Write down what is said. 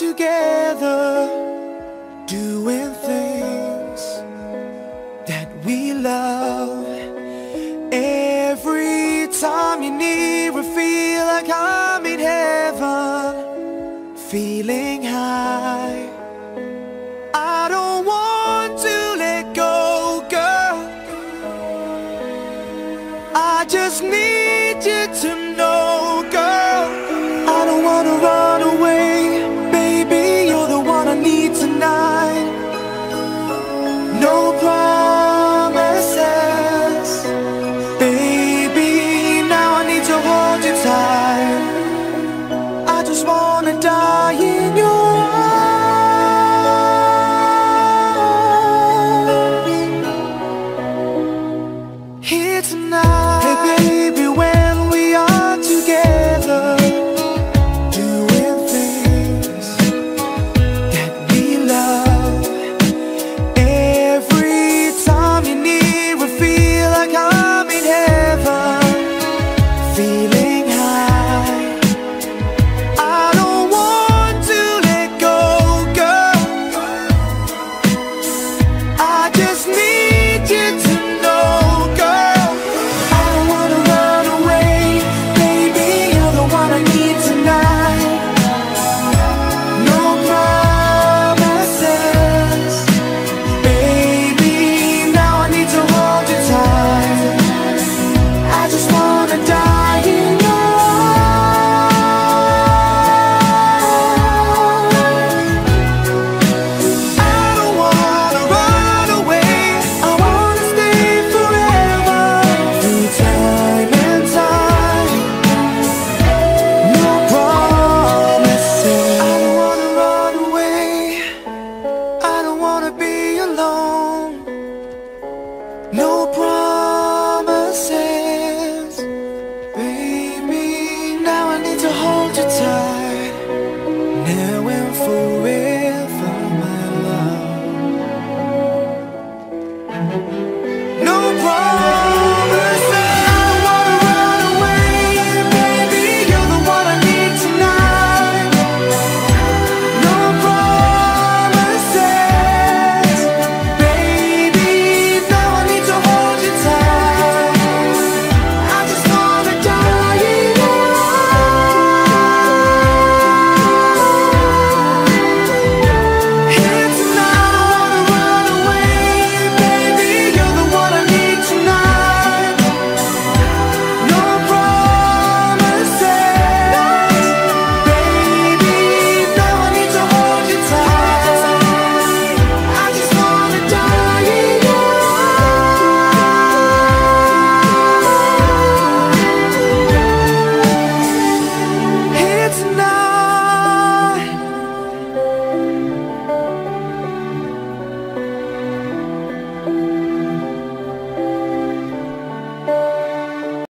together, doing things that we love. Every time you're near, I feel like I'm in heaven, feeling high. I don't want to let go, girl. I just need you to know, girl. I don't wanna run away, baby, you're the one I need tonight. No promises, baby, now I need to hold you tight. I just wanna die in your arms here tonight. Hey baby, when we are together, doing things that we love. Every time you're near, I feel like I'm in heaven, feeling high. I don't want to let go, girl. I just need you to know, girl. I don't wanna run away, baby, you're the one I need tonight. No promises, baby, now I need to hold you tight. I just wanna die in your arms. I don't wanna run away, I wanna stay forever, through time and time. No promises. I don't wanna run away, I don't wanna be alone. No promises, baby, now I need to hold you tight, now and forever.